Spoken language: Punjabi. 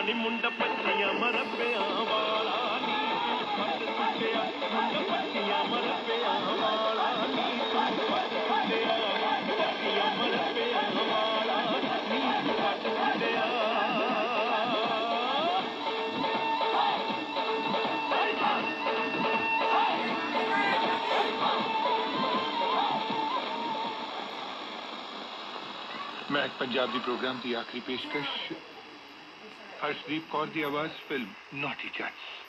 ਨੀ ਮੁੰਡਾ ਪੱਚੀਆਂ ਮਰਪਿਆਂ ਵਾਲਾ ਨੀ ਤੂੰ ਫੱਟ ਸੁੱਟਿਆ ਮੁੰਡਾ ਪੱਚੀਆਂ ਮਰਪਿਆਂ ਵਾਲਾ ਨੀ ਤੂੰ ਫੱਟ ਸੁੱਟਿਆ ਮੁੰਡਾ ਪੱਚੀਆਂ ਮਰਪਿਆਂ ਵਾਲਾ ਨੀ ਤੂੰ ਫੱਟ ਸੁੱਟਿਆ महक पंजाबी प्रोग्राम की आखिरी पेशकश हर्षदीप कौर की आवाज फिल्म नॉटी जट्स।